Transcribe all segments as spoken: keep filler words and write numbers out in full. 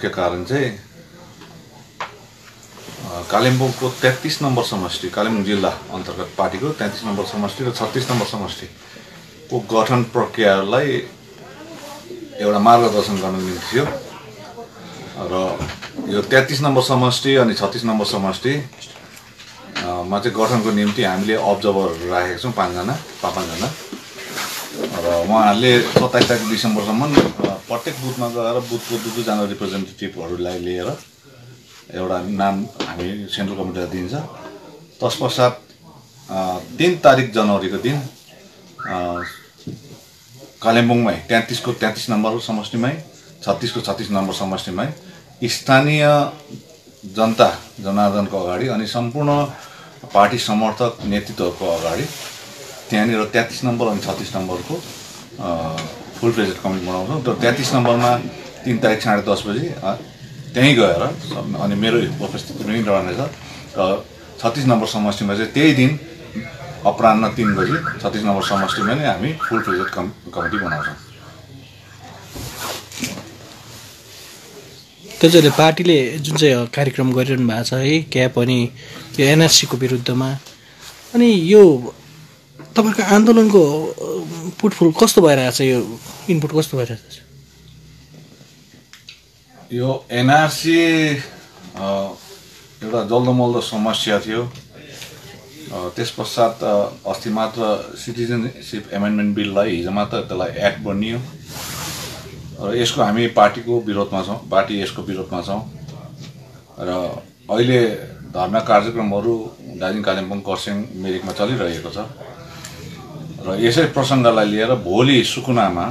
मुख्य कारण चाहिँ कालिम्पोङको तेत्तीस नम्बर समष्टि, कालिम्पोङ जिल्ला अन्तर्गत पार्टीको तेत्तीस नम्बर समष्टि र छत्तीस नम्बर समष्टिको गठन प्रक्रियालाई एउटा मार्गदर्शन गर्न निम्ति थियो र यो तेत्तीस नम्बर समष्टि अनि छत्तीस नम्बर समष्टि मा चाहिँ गठनको निम्ति हामीले अब्जर्भर राखेका छौँ पाँचजना पाँच पाँचजना र उहाँहरूले सत्ताइस तारिक डिसेम्बरसम्म प्रत्येक बुथमा गएर बुथको दुई दुईजना रिप्रेजेन्टेटिभहरूलाई लिएर एउटा नाम हामी सेन्ट्रल कमिटीलाई दिन्छ। तत्पश्चात तीन तारिक जनवरीको दिन कालिम्पोङमै तेत्तीसको तेत्तीस नम्बर समष्टिमै छत्तीसको छत्तीस नम्बर समष्टिमै स्थानीय जनता जनार्दनको अगाडि अनि सम्पूर्ण पार्टी समर्थक नेतृत्वको अगाडि त्यहाँनिर तेत्तीस नम्बर अनि छत्तीस नम्बरको फुल प्रेजेन्ट कमिटी बनाउँछौँ। तर तेत्तीस नम्बरमा तीन तारिक साढे दस बजी त्यहीँ गएर अनि मेरो उपस्थिति पनि रहनेछ र छत्तीस नम्बर समष्टिमा चाहिँ त्यही दिन अपराह्न तीन बजी छत्तीस नम्बर समष्टिमा नै हामी फुल प्रेजेन्ट कम कमिटी बनाउँछौँ। त्यसैले पार्टीले जुन चाहिँ कार्यक्रम गरिरहनु भएको छ है क्याप अनि यो एनआरसीको विरुद्धमा, अनि यो तपाईँको आन्दोलनको पुटफुल कस्तो भइरहेछ, यो इनपुट कस्तो भइरहेछ? यो एनआरसी एउटा जल्दो मल्दो समस्या थियो। त्यस पश्चात अस्ति मात्र सिटिजनसिप एमेन्डमेन्ट बिललाई हिजो मात्र त्यसलाई एक्ट बनियो र यसको हामी पार्टीको विरोधमा छौँ, पार्टी यसको विरोधमा छौँ र अहिले धर्ना कार्यक्रमहरू दार्जिलिङ कालिम्पोङ खरसाङ मिरिकमा चलिरहेको छ र यसै प्रसङ्गलाई लिएर भोलि सुकुनामा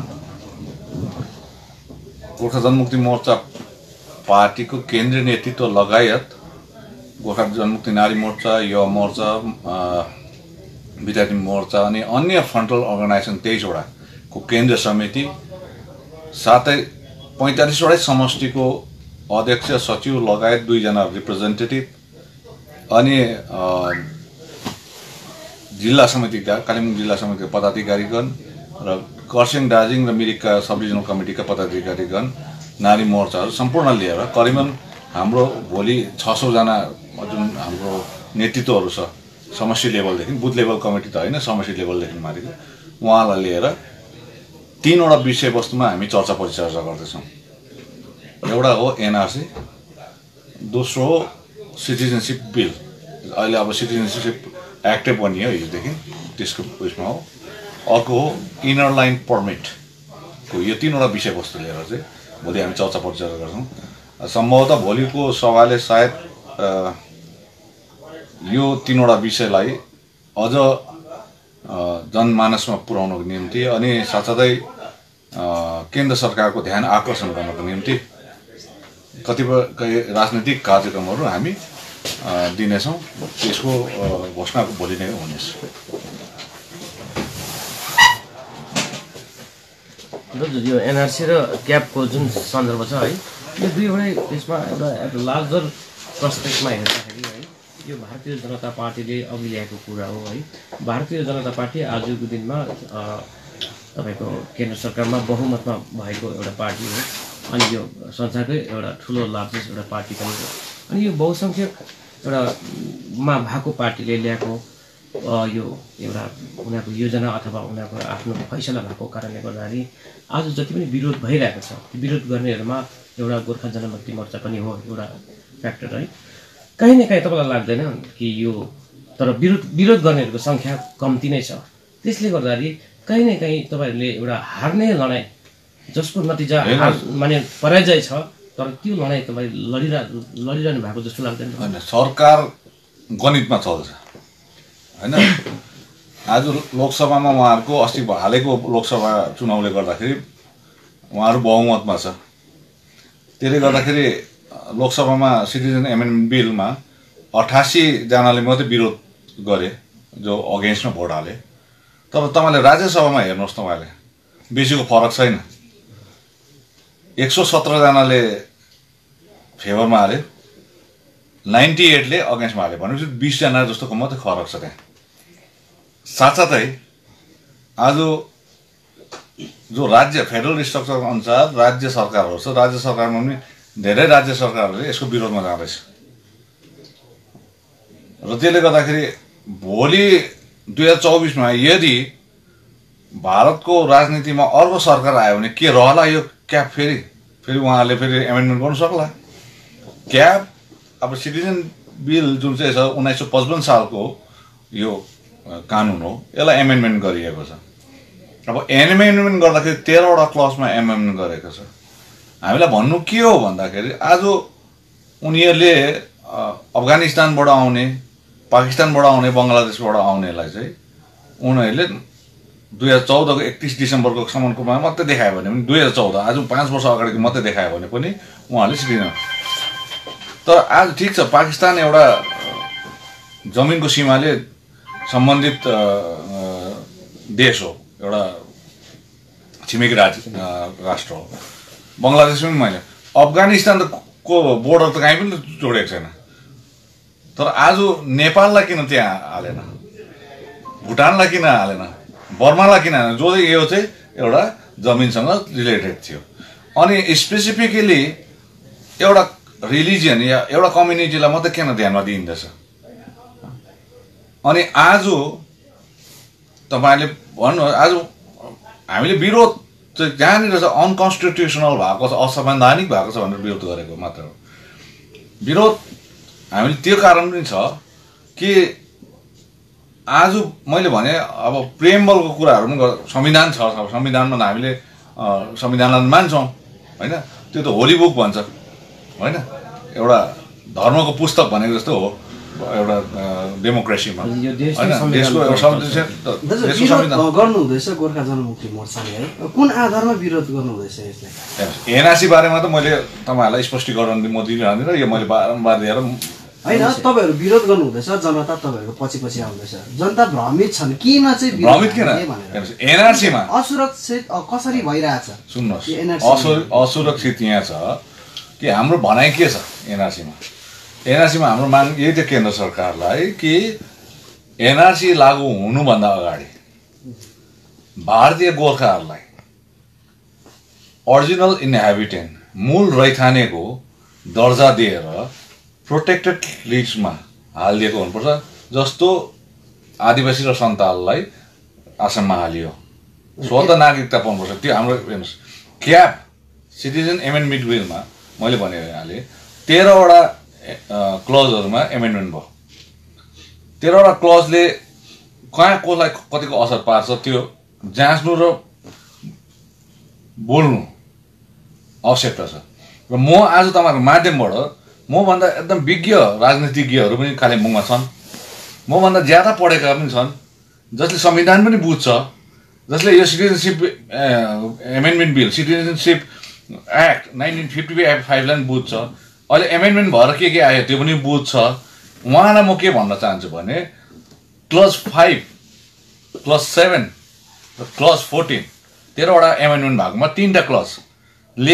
गोर्खा जनमुक्ति मोर्चा पार्टीको केन्द्रीय नेतृत्व लगायत गोर्खा जनमुक्ति नारी मोर्चा, युवा मोर्चा, विद्यार्थी मोर्चा अनि अन्य फ्रन्टल अर्गनाइजेसन तेइसवटाको केन्द्रीय समिति साथै पैँतालिसवटै समष्टिको अध्यक्ष सचिव लगायत दुईजना रिप्रेजेन्टेटिभ अनि जिल्ला समितिका कालिम्पोङ जिल्ला समितिका पदाधिकारीगण र खरसाङ दार्जिलिङ र मिरिकका सब डिभिजनल कमिटीका पदाधिकारीगण नारी मोर्चाहरू सम्पूर्ण लिएर करिबन हाम्रो भोलि छ सौजना जुन हाम्रो नेतृत्वहरू छ समष्टि लेभलदेखि, बुथ लेभल कमिटी त होइन समष्टि लेभलदेखि माथिको, उहाँलाई लिएर तीनवटा विषयवस्तुमा हामी चर्चा परिचर्चा गर्दैछौँ। एउटा हो एनआरसी, दोस्रो हो सिटिजनसिप बिल, अहिले अब सिटिजनसिप एक्टै बनियो हिजोदेखि, त्यसको उयसमा हो। अर्को हो इनर लाइन पर्मिटको, यो तीनवटा विषयवस्तु लिएर चाहिँ भोलि हामी चर्चा परिचर्चा गर्छौँ। सम्भवतः भोलिको सभाले सायद यो तीनवटा विषयलाई अझ जनमानसमा पुर्याउनको निम्ति अनि साथसाथै केन्द्र सरकारको ध्यान आकर्षण गर्नको निम्ति कतिपय राजनीतिक कार्यक्रमहरू हामी दिनेछौँ। त्यसको घोषणा भोलि नै हुनेछ। यो एनआरसी र क्यापको जुन सन्दर्भ छ है, यो दुईवटै त्यसमा एउटा एउटा लार्जर पर्सपेक्टमा हेर्दाखेरि है यो भारतीय जनता पार्टीले अघि ल्याएको कुरा हो है। भारतीय जनता पार्टी आजको दिनमा तपाईँको केन्द्र सरकारमा बहुमतमा भएको एउटा पार्टी हो अनि यो संसारकै एउटा ठुलो लार्जेस्ट एउटा पार्टी पनि हो। अनि यो बहुसङ्ख्यक एउटा मा भएको पार्टीले ल्याएको यो एउटा उनीहरूको योजना अथवा उनीहरूको आफ्नो फैसला भएको कारणले गर्दाखेरि आज जति पनि विरोध भइरहेको छ, विरोध गर्नेहरूमा एउटा गोर्खा जनमुक्ति मोर्चा पनि हो एउटा फ्याक्टर है। कहीँ न कहीँ तपाईँलाई लाग्दैन कि यो तर विरोध विरोध गर्नेहरूको सङ्ख्या कम्ती नै छ, त्यसले गर्दाखेरि कहीँ न कहीँ तपाईँहरूले एउटा हार्ने लडाइँ जसको नतिजा माने पराजय छ, तर त्यो लडाइँ तपाईँ लडिरह लडिरहनु भएको जस्तो लाग्दैन? होइन, सरकार गणितमा चल्छ होइन। आज लोकसभामा उहाँहरूको अस्ति हालैको लोकसभा चुनावले गर्दाखेरि उहाँहरू बहुमतमा छ, त्यसले गर्दाखेरि लोकसभामा सिटिजन एमेन्डमेन्ट बिलमा अठासीजनाले मात्रै विरोध गरे जो अगेन्स्टमा भोट हाले। तर तपाईँले राज्यसभामा हेर्नुहोस्, तपाईँले बेसीको फरक छैन। एक सौ सत्रजनाले फेभरमा हाल्यो, नाइन्टी एटले अगेन्स्टमा हाल्यो, भनेपछि बिसजना जस्तोको मात्रै फरक छ त्यहाँ। साथसाथै आज जो राज्य फेडरल स्ट्रक्चर अनुसार राज्य सरकारहरू छ, राज्य सरकारमा पनि धेरै राज्य सरकारहरूले यसको विरोधमा जाँदैछ र त्यसले गर्दाखेरि भोलि दुई हजार चौबिसमा यदि भारतको राजनीतिमा अर्को सरकार आयो भने के रहला यो क्याप फेरि फेरि उहाँहरूले फेरि एमेन्डमेन्ट गर्नु सक्ला क्याप अब सिटिजन बिल जुन चाहिँ छ उन्नाइस सौ पचपन्न सालको यो कानुन हो यसलाई एमेन्डमेन्ट गरिएको छ अब एमेन्डमेन्ट गर्दाखेरि तेह्रवटा क्लजमा एमेन्डमेन्ट गरेको छ हामीलाई भन्नु के हो भन्दाखेरि आज उनीहरूले अफगानिस्तानबाट आउने पाकिस्तानबाट आउने बङ्गलादेशबाट आउनेलाई चाहिँ उनीहरूले दुई हजार चौधको एकतिस डिसेम्बरको सम्मको मात्रै देखायो भने पनि दुई हजार चौध आज पाँच वर्ष अगाडिको मात्रै देखायो भने पनि उहाँहरूले सिटिजन तर आज ठिक छ पाकिस्तान एउटा जमिनको सीमाले सम्बन्धित देश हो एउटा छिमेकी राज्य राष्ट्र हो बङ्गलादेश पनि मैले अफगानिस्तानको बोर्डर त कहीँ पनि जोडेको छैन तर आज नेपाललाई किन त्यहाँ हालेन भुटानलाई किन हालेन बर्मालाई किन हालेन जो चाहिँ यो चाहिँ एउटा जमिनसँग रिलेटेड थियो अनि स्पेसिफिकली एउटा रिलिजियन या एउटा कम्युनिटीलाई मात्रै किन ध्यानमा दिइँदैछ अनि आज तपाईँले भन्नु आज हामीले विरोध चाहिँ जहाँनिर चाहिँ अनकन्स्टिट्युसनल भएको छ असंवैधानिक भएको छ भनेर विरोध गरेको मात्र हो विरोध हामीले त्यो कारण पनि छ कि आज मैले भने अब प्रेमबलको कुराहरू पनि संविधान छ संविधानमा हामीले संविधानलाई मान्छौँ होइन त्यो त होली बुक भन्छ होइन एउटा धर्मको पुस्तक भनेको जस्तो हो एउटा डेमोक्रेसीमा गर्नु हुँदैछ गोर्खा जनमुक्ति मोर्चाले है कुन आधारमा विरोध गर्नु हुँदैछ यसलाई एनआरसी बारेमा त मैले तपाईँहरूलाई स्पष्टीकरण म दिइरहँदिनँ यो मैले बारम्बार दिएर होइन तपाईँहरू विरोध गर्नु हुँदैछ जनता तपाईँहरूको पछि पछि आउँदैछ जनता भ्रमित छन् किन चाहिँ भ्रमित किन एनआरसीमा असुरक्षित कसरी भइरहेछ सुन्नुहोस् असुरक्षित यहाँ छ कि हाम्रो भनाइ के छ एनआरसीमा एनआरसीमा हाम्रो माग यही थियो केन्द्र सरकारलाई कि एनआरसी लागू हुनुभन्दा अगाडि भारतीय गोर्खाहरूलाई ओरिजिनल इन्हेबिटेन्ट मूल रैथानेको दर्जा दिएर प्रोटेक्टेड लिस्टमा हालिदिएको हुनुपर्छ जस्तो आदिवासी र सन्ताललाई आसाममा हालियो स्वतः नागरिकता पाउनुपर्छ त्यो हाम्रो हेर्नुहोस् क्याप सिटिजन एमेन्डमेन्ट बिलमा मैले भनिहालेँ तेह्रवटा क्लजहरूमा एमेन्डमेन्ट भयो तेह्रवटा क्लजले कहाँ कसलाई कतिको असर पार्छ त्यो जाँच्नु र बोल्नु आवश्यकता छ र म आज तपाईँहरूको माध्यमबाट मभन्दा एकदम विज्ञ राजनीतिज्ञहरू पनि कालिम्पोङमा छन् मभन्दा ज्यादा पढेका पनि छन् जसले संविधान पनि बुझ्छ जसले यो citizenship amendment bill citizenship act nineteen fifty फाइभलाई पनि बुझ्छ अहिले एमेन्डमेन्ट भएर के के आयो त्यो पनि बुझ्छ उहाँलाई म के भन्न चाहन्छु भने क्लज फाइभ क्लज सेभेन र क्लज फोर्टिन तेह्रवटा एमेन्डमेन्ट भएकोमा तिनवटा क्लजले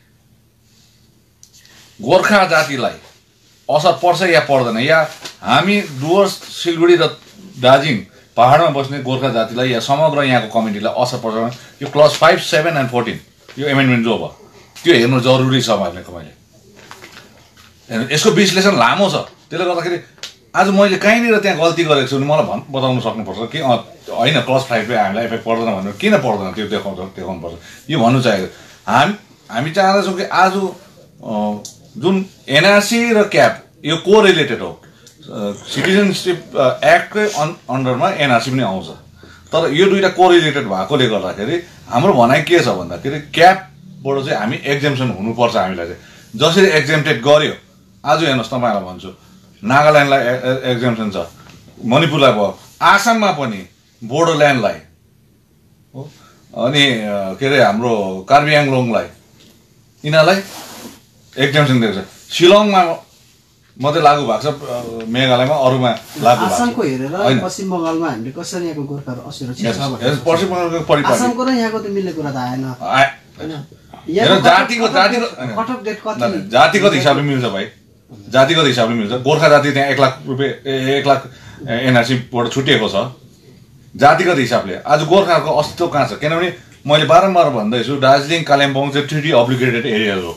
गोर्खा जातिलाई असर पर्छ या पर्दैन या हामी डुवर्स सिलगढी र दार्जिलिङ पहाडमा बस्ने गोर्खा जातिलाई या समग्र यहाँको कम्युनिटीलाई असर पर्छ भने यो clause five seven and fourteen यो एमेन्डमेन्ट जो भयो त्यो हेर्नु जरुरी छ भनेको मैले यसको विश्लेषण लामो छ त्यसले गर्दाखेरि आज मैले कहीँनिर त्यहाँ गल्ती गरेको छु भने मलाई भन् बताउनु सक्नुपर्छ कि होइन क्लज फाइभले हामीलाई इफेक्ट पर्दैन भनेर किन पर्दैन त्यो देखाउँछ देखाउनुपर्छ यो भन्नु चाहेको हामी हामी चाहँदैछौँ कि आज जुन एनआरसी र क्याप यो को रिलेटेड हो सिटिजनसिप एक्टकै अन अन्डरमा एनआरसी पनि आउँछ तर यो दुईवटा को रिलेटेड भएकोले गर्दाखेरि हाम्रो भनाइ के छ भन्दाखेरि क्यापबाट चाहिँ हामी एक्जेम्सन हुनुपर्छ हामीलाई चाहिँ जसरी एक्जेम्टेड गर्यो आज हेर्नुहोस् तपाईँलाई भन्छु नागाल्यान्डलाई एक्जेम्सन छ मणिपुरलाई भयो आसाममा पनि बोडोल्यान्डलाई हो अनि के अरे हाम्रो कार्बी आङ्लोङलाई यिनीहरूलाई एक्जेम्सन दिएको छ शिलङमा मात्रै लागू भएको छ मेघालयमा अरूमा लागू भएको आसामको हेरेर पश्चिम बङ्गालमा हामीले कसरी यहाँको गोर्खाहरू असुरक्षित छ पश्चिम बङ्गालको परिपाटी आसामको र यहाँको त मिल्ने कुरा त आएन हेर जातिको जातिको कटअफ डेट कति जातिगत हिसाबले मिल्छ भाइ जातिगत हिसाबले मिल्छ गोर्खा जाति त्यहाँ एक लाख रुपियाँ एक लाख एनआरसीबाट छुटिएको छ जातिगत हिसाबले आज गोर्खाहरूको अस्तित्व कहाँ छ किनभने मैले बारम्बार भन्दैछु दार्जिलिङ कालिम्पोङ चाहिँ ट्रिटी अब्लिगेटेड एरिया हो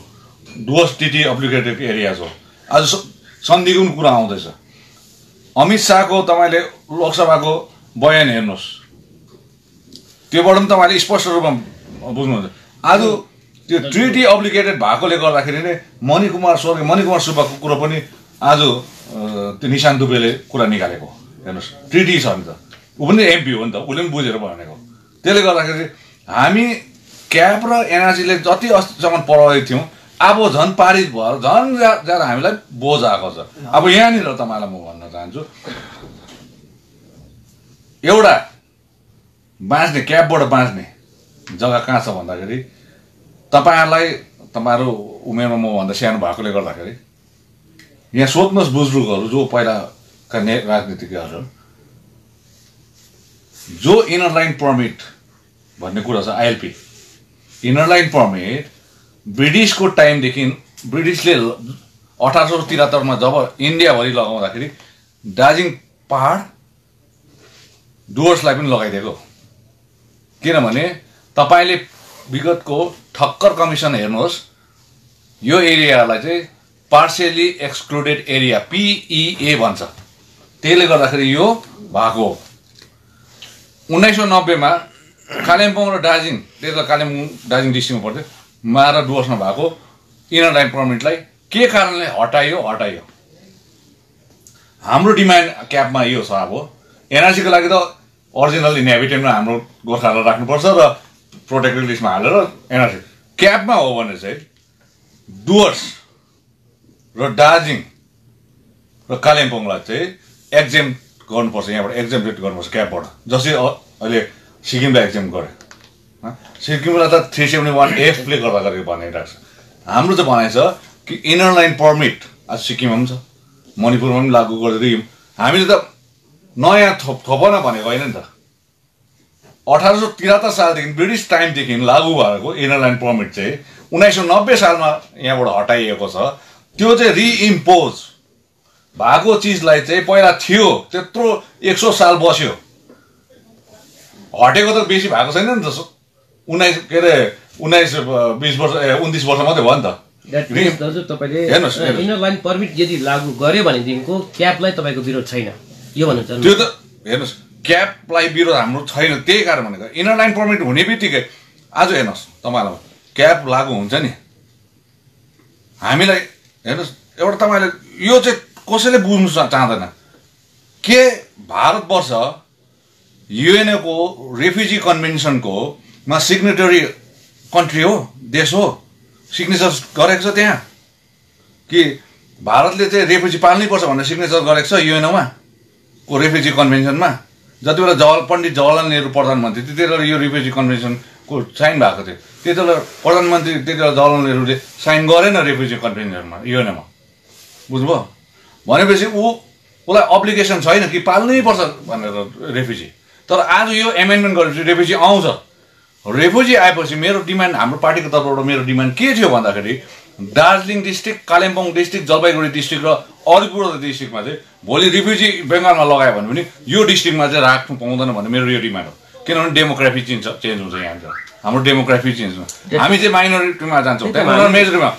डुवर्स टिटी एप्लिकेटेड एरियाज हो। आज सन्धिको पनि कुरा आउँदैछ। अमित शाहको तपाईँले लोकसभाको बयान हेर्नुहोस्, त्योबाट पनि तपाईँले स्पष्ट रूपमा बुझ्नुहुन्छ। आज त्यो ट्रिटी अब्लिगेटेड भएकोले गर्दाखेरि नै मणिकुमार स्वर्गीय मणिकुमार सुब्बाको कुरो पनि आज त्यो निशान्त दुबेले कुरा निकालेको हेर्नुहोस्। ट्रिटी छ नि त, ऊ पनि एमपी हो नि त, उसले पनि बुझेर भनेको। त्यसले गर्दाखेरि हामी क्याप र एनआरसीले जति अस्तिसम्म प्रभावित थियौँ, अब झन् पारित भएर झन् ज्यादा हामीलाई बोझ आएको छ। अब यहाँनिर तपाईँलाई म भन्न चाहन्छु, एउटा बाँच्ने क्यापबाट बाँच्ने जग्गा कहाँ छ भन्दाखेरि तपाईँहरूलाई तपाईँहरू उमेरमा मभन्दा सानो भएकोले गर्दाखेरि यहाँ सोध्नुहोस् बुजुर्गहरू जो पहिलाका ने राजनीतिज्ञहरू, जो इनर लाइन पर्मिट भन्ने कुरा छ आइएलपी, इनर लाइन पर्मिट ब्रिटिसको टाइमदेखि ब्रिटिसले अठार सौ त्रिहत्तरमा जब इन्डियाभरि लगाउँदाखेरि दार्जिलिङ पहाड डुवर्सलाई पनि लगाइदिएको। किनभने तपाईँले विगतको ठक्कर कमिसन हेर्नुहोस्, यो एरियालाई चाहिँ पार्सियली एक्सक्लुडेड एरिया पिइए भन्छ। त्यसले गर्दाखेरि यो भएको हो। उन्नाइस सौ नब्बेमा कालिम्पोङ र दार्जिलिङ, त्यति बेला कालिम्पोङ दार्जिलिङ डिस्ट्रिक्टमा पर्थ्यो, मा र डुवर्समा भएको इनर लाइन पर्मिटलाई के कारणले हटाइयो हटाइयो हाम्रो डिमान्ड क्यापमा यो छ। अब एनआरसीको लागि त ओरिजिनल इनहेबिटेन्टमा हाम्रो गोर्खालाई राख्नुपर्छ र प्रोटेक्टेड लिस्टमा हालेर एनआरसी। क्यापमा हो भने चाहिँ डुवर्स र दार्जिलिङ र कालिम्पोङलाई चाहिँ एक्जेम्ट गर्नुपर्छ, यहाँबाट एक्जेम्प्टेड गर्नुपर्छ क्यापबाट, जसरी अहिले सिक्किमलाई एक्जेम्ट गरे। सिक्किमलाई त थ्री सेभेन्टी वान एफले गर्दा गरेको भनिरहेको छ। हाम्रो चाहिँ भनाइ छ कि इनर लाइन पर्मिट आज सिक्किममा पनि छ, मणिपुरमा पनि लागू गरिदियौँ। हामीले त नयाँ थप थपन भनेको होइन नि त। अठार सौ त्रिहत्तर सालदेखि ब्रिटिस टाइमदेखि लागू भएको इनर लाइन पर्मिट चाहिँ उन्नाइस सौ नब्बे सालमा यहाँबाट हटाइएको छ। त्यो चाहिँ रिइम्पोज भएको चिजलाई चाहिँ पहिला थियो त्यत्रो एक सौ साल बस्यो, हटेको त बेसी भएको छैन नि त। उन्नाइस के अरे उन्नाइस बिस वर्ष ए उन्तिस वर्ष मात्रै भयो नि त। दाजु तपाईँले इनर लाइन पर्मिट यदि लागू गर्यो भनेदेखिको क्यापलाई तपाईँको विरोध छैन यो भन्नु चाहन्छु। त्यो त हेर्नुहोस्, क्यापलाई विरोध हाम्रो छैन। त्यही कारण भनेको इनर लाइन पर्मिट हुने बित्तिकै आज हेर्नुहोस् तपाईँलाई क्याप लागू हुन्छ नि, हामीलाई हेर्नुहोस् एउटा तपाईँले यो चाहिँ कसैले बुझ्नु चाहँदैन के भारतवर्ष युएनओको रेफ्युजी कन्भेन्सनको मा सिग्नेटरी कन्ट्री हो, देश हो, सिग्नेचर गरेको छ त्यहाँ कि भारतले चाहिँ रेफ्युजी पाल्नै पर्छ भनेर सिग्नेचर गरेको छ युएनओमा को रेफ्युजी कन्भेन्सनमा। जति बेला जवाहर पण्डित जवाहरलाल नेहरू प्रधानमन्त्री त्यति बेला यो रेफ्युजी कन्भेन्सनको साइन भएको थियो। त्यति बेला प्रधानमन्त्री त्यति बेला जवाहरलाल नेहरूले साइन गरेन रेफ्युजी कन्भेन्सनमा युएनओमा, बुझ्नुभयो? भनेपछि ऊ उसलाई अब्लिगेसन छैन कि पाल्नै पर्छ भनेर रेफ्युजी। तर आज यो एमेन्डमेन्ट गरेपछि रेफ्युजी आउँछ। रेफ्युजी आएपछि मेरो डिमान्ड, हाम्रो पार्टीको तर्फबाट मेरो डिमान्ड के थियो भन्दाखेरि Darjeeling district, Kalimpong district, Jalpaiguri district र अलिपुर डिस्ट्रिक्टमा चाहिँ भोलि रिफ्युजी बेङ्गालमा लगायो भने पनि यो डिस्ट्रिक्टमा चाहिँ राख्नु पाउँदैन भन्ने मेरो यो डिमान्ड हो। किनभने डेमोग्राफी चेन्ज चेन्ज हुन्छ यहाँनिर, हाम्रो डेमोग्राफी चेन्ज हुन्छ। हामी चाहिँ माइनोरिटीमा जान्छौँ, मेजोरिटीमा।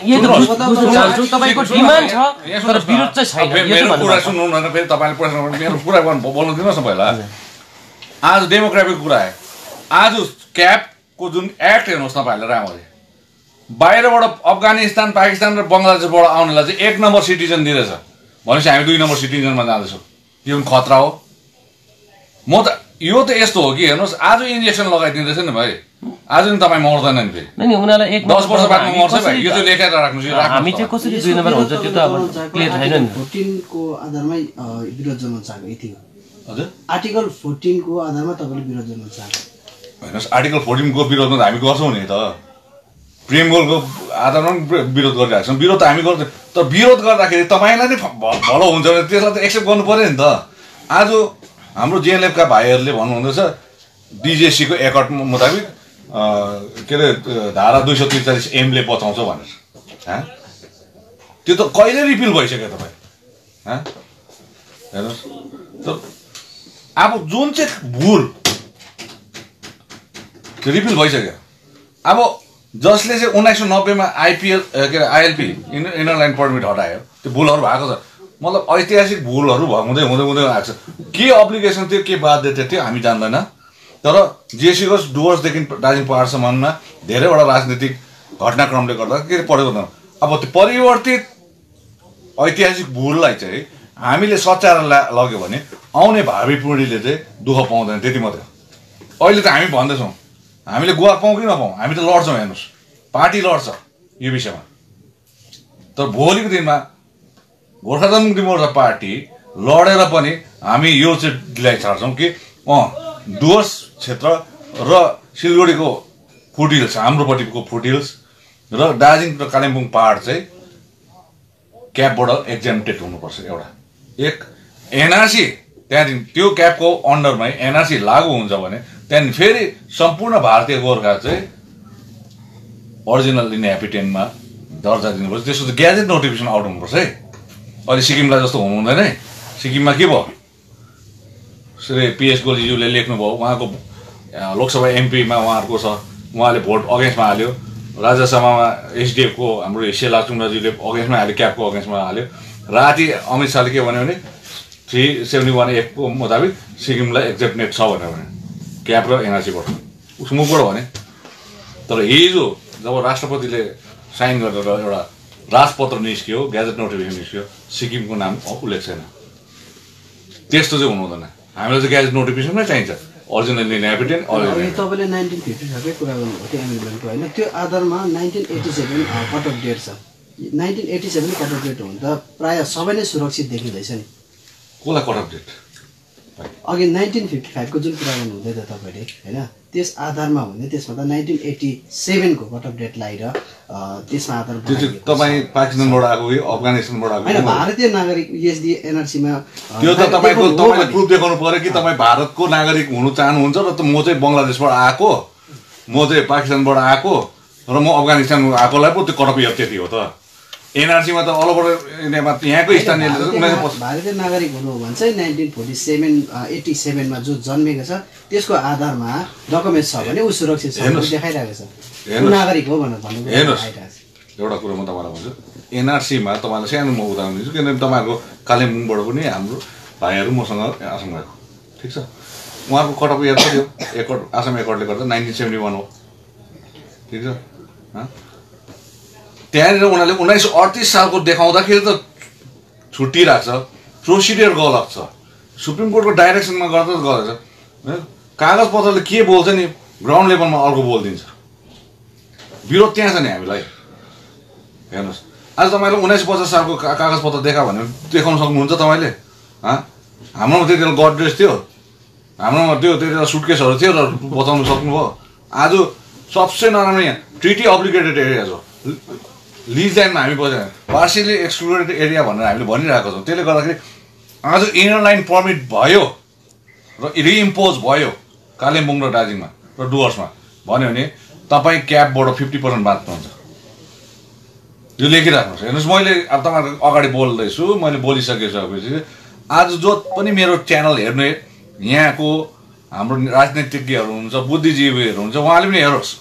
मेरो कुरा सुन्नु न, फेरि तपाईँले प्रश्न मेरो कुरा बोल्नु दिनुहोस् न पहिला। आज डेमोग्राफीको कुरा आयो। आज क्यापको जुन एक्ट हेर्नुहोस् तपाईँहरूले राम्ररी, बाहिरबाट अफगानिस्तान, पाकिस्तान र बङ्गलादेशबाट आउनेलाई चाहिँ एक नम्बर सिटिजन दिँदैछ भनेपछि हामी दुई नम्बर सिटिजनमा जाँदैछौँ। यो पनि खतरा हो। म त यो त यस्तो हो कि हेर्नुहोस् आज इन्जेक्सन लगाइदिँदैछ नि भाइ, आज नि तपाईँ मर्दैन नि फेरि दस वर्ष बादमा मर्छ भाइ। यो चाहिँ लेखाएर राख्नुहोस्। हामी चाहिँ कसरी दुई नम्बर हुन्छ त्यो त अब क्लियर छैन नि। फोर्टिनको आधारमै विरोध जनाउन चाहेको यति हो। हजुर, आर्टिकल फोर्टिनको आधारमा तपाईँले विरोध जनाउन चाहेको हेर्नुहोस्, आर्टिकल फोर्टिनको विरोधमा त हामी गर्छौँ नि त, प्रिएम्बलको आधारमा पनि विरोध गरिरहेको छौँ। विरोध त हामी गर्छौँ, तर विरोध गर्दाखेरि तपाईँलाई नै भलो हुन्छ भने त्यसलाई त एक्सेप्ट गर्नु पऱ्यो नि त। आज हाम्रो जिएनएलएफका भाइहरूले भन्नुहुँदैछ डिजिएससीको एकट मुताबिक के अरे धारा दुई सौ त्रिचालिस एमले बचाउँछ भनेर। त्यो त कहिले रिपिल भइसक्यो तपाईँ हेर्नुहोस्। त अब जुन चाहिँ भुल त्यो रिपिल भइसक्यो। अब जसले चाहिँ उन्नाइस सय नब्बेमा आइपिएल के अरे आइएलपी इनर लाइन पर्मिट हटायो त्यो भुलहरू भएको छ मतलब ऐतिहासिक भुलहरू हुँदै हुँदै हुँदै आएको छ के अब्लिगेसन थियो के बाध्यता थियो हामी जान्दैन तर जेसीको डुवर्सदेखि दार्जिलिङ पहाडसम्ममा धेरैवटा राजनीतिक घटनाक्रमले गर्दा के परेको हुँदैन अब त्यो परिवर्तित ऐतिहासिक भुललाई चाहिँ हामीले सच्याएर लग्यो भने आउने भावी पिँढीले चाहिँ दुःख पाउँदैन त्यति मात्रै अहिले त हामी भन्दैछौँ हामीले गुवा पाउँ कि नपाउँ हामी त लड्छौँ हेर्नुहोस् पार्टी लड्छ यो विषयमा तर भोलिको दिनमा गोर्खा जनमुक्ति मोर्चा पार्टी लडेर पनि हामी यो चाहिँ दिलाइ छाड्छौँ कि अँ डुवर्स क्षेत्र र सिलगढीको फुटहिल्स हाम्रोपट्टिको फुटहिल्स र दार्जिलिङ र कालिम्पोङ पहाड चाहिँ क्याबबाट एक्जाम्प्टेड हुनुपर्छ एउटा एक एनआरसी त्यहाँदेखि त्यो क्याबको अन्डरमै एनआरसी लागू हुन्छ भने त्यहाँदेखि फेरि सम्पूर्ण भारतीय गोर्खा चाहिँ ओरिजिनल इनहेबिटेन्टमा दर्जा दिनुपर्छ त्यसको चाहिँ ग्याजेट नोटिफिकेसन आउट हुनुपर्छ है अहिले सिक्किमलाई जस्तो हुनु हुँदैन है सिक्किममा के भयो श्री पिएस गोलीज्यूले लेख्नुभयो उहाँको लोकसभा एमपीमा उहाँहरूको छ उहाँले भोट अगेन्स्टमा हाल्यो राज्यसभामा एसडिएफको हाम्रो हिस्से लाचुङराज्यूले अगेन्स्टमा हाल्यो क्याबको अगेन्स्टमा हाल्यो राति अमित शाहले के भन्यो भने थ्री सेभेन्टी वान एफको मुताबिक सिक्किमलाई एक्जेप्टेड छ भनेर भने क्याब र एनआरसीबाट उसको मुखबाट भने तर हिजो जब राष्ट्रपतिले साइन गरेर एउटा राजपत्र निस्क्यो ग्याजेट नोटिफिकेसन निस्क्यो सिक्किमको नाम उल्लेख छैन त्यस्तो चाहिँ हुनु हुँदैन हामीलाई चाहिँ ग्याजेट नोटिफिकेसन नै चाहिन्छ ओरिजिनल इनहेबिटेन्ट तपाईँले नाइन्टिन फिफ्टी फाइभकै कुरा गर्नुभयो त्यो एमेन्डमेन्टको होइन त्यो आधारमा nineteen eighty seven cut off date छ nineteen eighty seven cut off date हुँदा प्रायः सबै नै सुरक्षित देखिँदैछ नि कसलाई कट अफ डेट अघि नाइन्टिन फिफ्टी फाइभको जुन कुरा गर्नुहुँदै थियो तपाईँले होइन त्यस आधारमा हुने त्यसमा त नाइन्टिन एटी सेभेनको कट अफ डेट लगाएर त्यसमा आधार तपाईँ पाकिस्तानबाट आएको कि अफगानिस्तानबाट आएको होइन भारतीय नागरिक युएसडी एनआरसीमा त्यो त तपाईँको तपाईँले प्रुफ देखाउनु पर्यो कि तपाईँ भारतको नागरिक हुनु चाहनुहुन्छ र त म चाहिँ बङ्गलादेशबाट आएको म चाहिँ पाकिस्तानबाट आएको र म अफगानिस्तान आएकोलाई पो त्यो कट अफ त्यति हो त एनआरसीमा त अल ओभर इन्डियामा यहाँको स्थानीय भारतीय नागरिक हुनु हो भने चाहिँ नाइन्टिन फोर्टी सेभेन एट्टी सेभेनमा जो जन्मेको छ त्यसको आधारमा डकुमेन्ट छ भने ऊ सुरक्षित छ देखाइरहेको छ नागरिक हो भनेर भन्नु हेर्नुहोस् एउटा कुरो म तपाईँलाई भन्छु एनआरसीमा तपाईँलाई सानो म उदाहरण दिन्छु किनभने तपाईँहरूको कालिम्पोङबाट पनि हाम्रो भाइहरू मसँग आसाम गएको ठिक छ उहाँहरूको कट अफ इयर कति हो एकर्ड आसाम एकर्डले गर्दा नाइन्टिन सेभेन्टी वान हो ठिक छ त्यहाँनिर उनीहरूले उन्नाइस सय अडतिस सालको देखाउँदाखेरि त छुट्टी राख्छ प्रोसिडियर गलत छ सुप्रिम कोर्टको डाइरेक्सनमा गर्दा त गलत छ कागजपत्रले के बोल्छ नि ग्राउन्ड लेभलमा अर्को बोलिदिन्छ विरोध त्यहाँ छ नि हामीलाई हेर्नुहोस् आज तपाईँले उन्नाइस सय पचास सालको कागजपत्र देखा भने देखाउन सक्नुहुन्छ तपाईँले हाम्रोमा त्यति बेला गडरेज थियो हाम्रोमा त्यो त्यति बेला सुटकेसहरू थियो र बचाउनु सक्नुभयो आज सबसे नराम्रो यहाँ ट्रिटी अब्लिगेटेड एरिया छ लिज लाइनमा हामी बसेर पार्सियली एक्सक्लुडेड एरिया भनेर हामीले भनिरहेको छौँ त्यसले गर्दाखेरि आज इनर लाइन पर्मिट भयो र रिइम्पोज भयो कालिम्पोङ र दार्जिलिङमा र डुवर्समा भन्यो भने तपाईँ क्याबबाट फिफ्टी पर्सेन्ट बाँच्नुहुन्छ यो लेखिराख्नुहोस् हेर्नुहोस् मैले अब तपाईँहरूको अगाडि बोल्दैछु मैले बोलिसकिसकेपछि आज जो पनि मेरो च्यानल हेर्ने यहाँको हाम्रो राजनीतिज्ञहरू हुन्छ बुद्धिजीवीहरू हुन्छ उहाँले पनि हेरोस्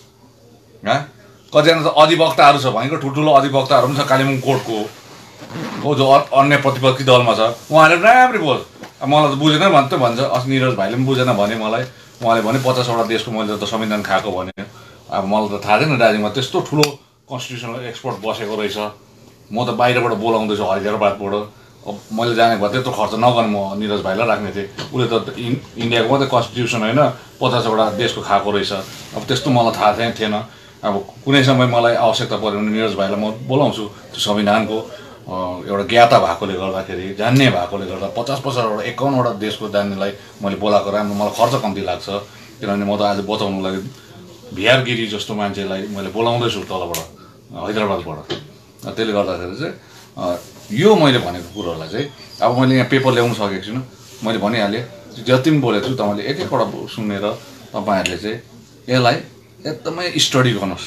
कतिजना त अधिवक्ताहरू छ भनेको ठुल्ठुलो अधिवक्ताहरू पनि छ कालिम्पोङ कोर्टको हो जो अन्य प्रतिपक्षी दलमा छ उहाँले राम्ररी बोल मलाई त बुझेन भन्छ भन्छ अस्ति निरज भाइले पनि बुझेन भने मलाई उहाँले भने पचासवटा देशको मैले त संविधान खाएको भने अब मलाई त थाहा थिएन दार्जिलिङमा त्यस्तो ठुलो कन्स्टिट्युसनल एक्सपर्ट बसेको रहेछ म त बाहिरबाट बोलाउँदैछु हैदराबादबाट अब मैले जानेको भए त्यत्रो खर्च नगर्नु म निरज भाइलाई राख्ने थिएँ उसले त इन्डियाको मात्रै कन्स्टिट्युसन होइन पचासवटा देशको खाएको रहेछ अब त्यस्तो मलाई थाहा थिएन थिएन अब कुनै समय मलाई आवश्यकता पऱ्यो भने निरज भाइलाई म बोलाउँछु त्यो संविधानको एउटा ज्ञाता भएकोले गर्दाखेरि जान्ने भएकोले गर्दा पचास पचासवटा एकाउन्नवटा देशको जान्नेलाई मैले बोलाएको राम्रो मलाई खर्च कम्ती लाग्छ किनभने म त आज बचाउनुको लागि बिहारगिरी जस्तो मान्छेलाई मैले बोलाउँदैछु तलबाट हैदराबादबाट त्यसले गर्दाखेरि चाहिँ यो मैले भनेको कुरोहरूलाई चाहिँ अब मैले यहाँ पेपर ल्याउनु सकेको छुइनँ मैले भनिहालेँ जति पनि बोलेको छु तपाईँले एक एकवटा सुनेर तपाईँहरूले चाहिँ यसलाई एकदमै स्टडी गर्नुहोस्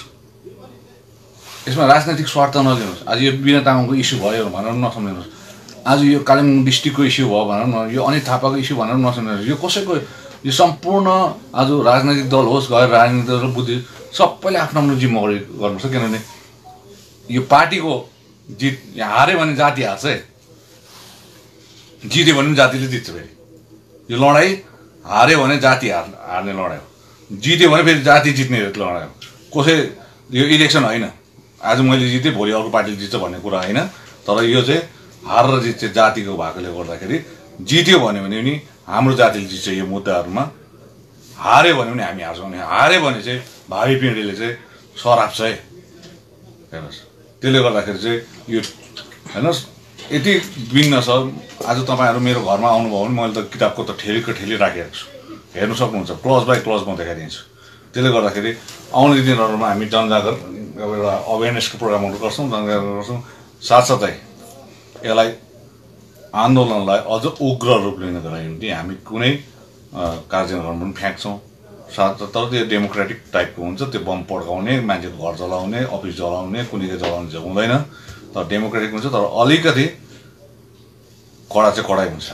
यसमा राजनैतिक स्वार्थ नलिनुहोस् आज यो बिना तामाङको इस्यु भयो भनेर नसम्झिनुहोस् आज यो कालिम्पोङ डिस्ट्रिक्टको इस्यु भयो भनेर न यो अनित थापाको इस्यु भनेर नसम्झिनुहोस् यो कसैको यो सम्पूर्ण आज राजनैतिक दल होस् गैर राजनैतिक दल बुद्धि सबैले आफ्नो आफ्नो जिम्मेवारी गर्नुपर्छ किनभने यो पार्टीको जित हार्यो भने जाति हार्छ है जित्यो भने पनि जातिले जित्छ फेरि यो लडाइँ हार्यो भने जाति हार हार्ने लडाइँ हो जित्यो भने फेरि जाति जित्ने लडाइँ हो कसै यो इलेक्सन होइन आज मैले जितेँ भोलि अर्को पार्टीले जित्छ भन्ने कुरा होइन तर यो चाहिँ हार र जित चाहिँ जातिको भएकोले गर्दाखेरि जित्यो भन्यो भने पनि हाम्रो जातिले जित्छ यो मुद्दाहरूमा हार्यो भने पनि हामी हार्छौँ भने हार्यो भने चाहिँ भावी पिँढीले चाहिँ सराप्छ है हेर्नुहोस् त्यसले गर्दाखेरि चाहिँ यो हेर्नुहोस् यति विघ्न छ आज तपाईँहरू मेरो घरमा आउनुभयो भने मैले त किताबको त ठेलीको ठेली राखेको छु हेर्नु सक्नुहुन्छ क्लज बाई क्लज म देखाइदिन्छु त्यसले गर्दाखेरि आउने दिनहरूमा हामी जनजागर एउटा अवेरनेसको प्रोग्रामहरू गर्छौँ जनजागर गर्छौँ साथसाथै यसलाई आन्दोलनलाई अझ उग्र रूप लिनको लागि हामी कुनै कार्यक्रम पनि फ्याँक्छौँ साथ तर त्यो डेमोक्रेटिक टाइपको हुन्छ त्यो बम पड्काउने मान्छेको घर जलाउने अफिस जलाउने कुनैको जलाउने चाहिँ हुँदैन तर डेमोक्रेटिक हुन्छ तर अलिकति कडा चाहिँ कडै हुन्छ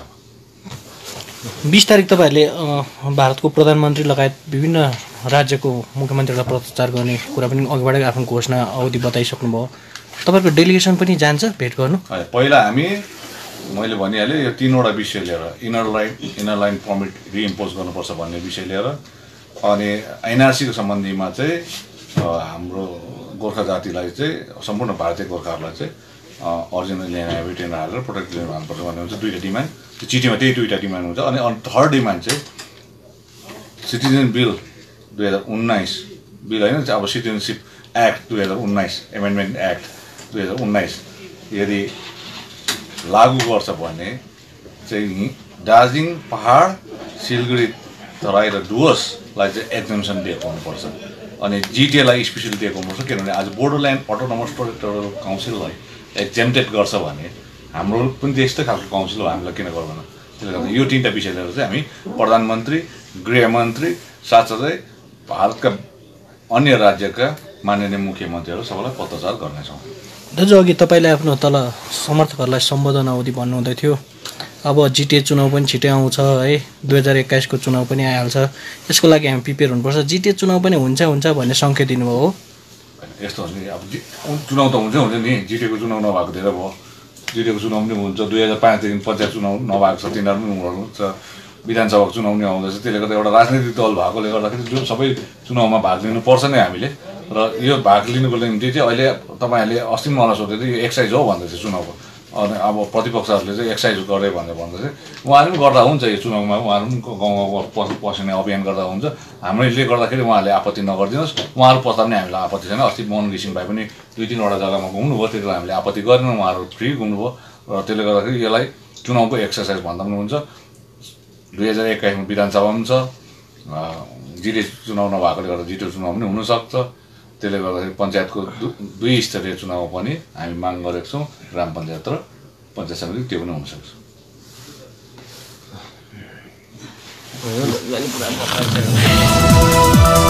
बिस तारिक तपाईँहरूले भारतको प्रधानमन्त्री लगायत विभिन्न राज्यको मुख्यमन्त्रीलाई प्रचार गर्ने कुरा पनि अघिबाटै आफ्नो घोषणा अवधि बताइसक्नुभयो तपाईँहरूको डेलिगेसन पनि जान्छ भेट गर्नु पहिला हामी मैले भनिहालेँ यो तिनवटा विषय लिएर inner line inner line permit reimpose गर्नुपर्छ भन्ने विषय लिएर अनि एनआरसीको सम्बन्धीमा चाहिँ हाम्रो गोर्खा जातिलाई चाहिँ सम्पूर्ण भारतीय गोर्खाहरूलाई चाहिँ अरिजिनल इन्हेबिटेन्ट हालेर प्रोटेक्ट लिनु हाल्नुपर्छ भन्ने हुन्छ दुईवटा डिमान्ड त्यो चिठीमा त्यही दुईवटा डिमान्ड हुन्छ अनि थर्ड डिमान्ड चाहिँ सिटिजन बिल दुई हजार उन्नाइस बिल होइन अब सिटिजनसिप एक्ट दुई हजार उन्नाइस एमेन्डमेन्ट एक्ट दुई हजार उन्नाइस यदि लागू गर्छ भने चाहिँ दार्जिलिङ पहाड सिलगढी तराई र डुवर्सलाई चाहिँ एक्जम्सन दिएको हुनुपर्छ अनि जिटिएलाई स्पेसली दिएको हुनुपर्छ किनभने आज बोर्डरल्यान्ड अटोनोमस टेरिटोरियल काउन्सिललाई एक्जेम्प्टेड गर्छ भने हाम्रो पनि त्यस्तै खालको काउन्सिल हो हामीलाई किन गर्दैन त्यसले गर्दा यो तिनवटा विषय लिएर चाहिँ हामी प्रधानमन्त्री गृहमन्त्री साथसाथै भारतका अन्य राज्यका माननीय मुख्यमन्त्रीहरू सबैलाई पत्रचार गर्नेछौँ दाजु अघि तपाईँले आफ्नो तल समर्थकहरूलाई सम्बोधन अवधि भन्नुहुँदै थियो अब जिटिए चुनाव पनि छिटै आउँछ है दुई हजार एक्काइसको चुनाव पनि आइहाल्छ यसको लागि हामी प्रिपेयर हुनुपर्छ जिटिए चुनाव पनि हुन्छ हुन्छ भन्ने सङ्केत दिनुभयो हो यस्तो हुन्छ नि अब चुनाव त हुन्छ हुन्छ नि जिटिएको चुनाव नभएको धेरै भयो जिटिएको चुनाव पनि हुन्छ दुई हजार पाँचदेखि पञ्चायत चुनाव नभएको छ तिनीहरू पनि हुन्छ विधानसभाको चुनाव पनि आउँदैछ त्यसले गर्दा एउटा राजनैतिक दल भएकोले गर्दाखेरि जो सबै चुनावमा भाग लिनुपर्छ नै हामीले र यो भाग लिनुको निम्ति चाहिँ अहिले तपाईँहरूले अस्ति मलाई सोधेको थियो यो एक्साइज हो भन्दै थियो चुनावको अनि अब प्रतिपक्षहरूले चाहिँ एक्साइज गरे भनेर भन्दै चाहिँ उहाँहरू पनि गर्दा हुन्छ यो चुनावमा उहाँहरू पनि गाउँ गाउँ पसिने अभियान गर्दा हुन्छ हामीले गर्दाखेरि उहाँहरूले आपत्ति नगरिदिनुहोस् उहाँहरू पस्दा पनि हामीलाई आपत्ति छैन अस्ति मोहन घिसिङ भाइ पनि दुई तिनवटा जग्गामा घुम्नुभयो त्यति बेला हामीले आपत्ति गरेनौँ उहाँहरू फ्री घुम्नुभयो र त्यसले गर्दाखेरि यसलाई चुनावको एक्सर्साइज भन्दा पनि हुन्छ दुई हजार एक्काइसमा विधानसभा पनि छ जिटिए चुनाव नभएकोले गर्दा जिटिए चुनाव पनि हुनसक्छ त्यसले गर्दाखेरि पञ्चायतको दुई स्तरीय चुनाव पनि हामी माग गरेको छौँ ग्राम पञ्चायत र पञ्चायत समिति त्यो पनि हुनसक्छ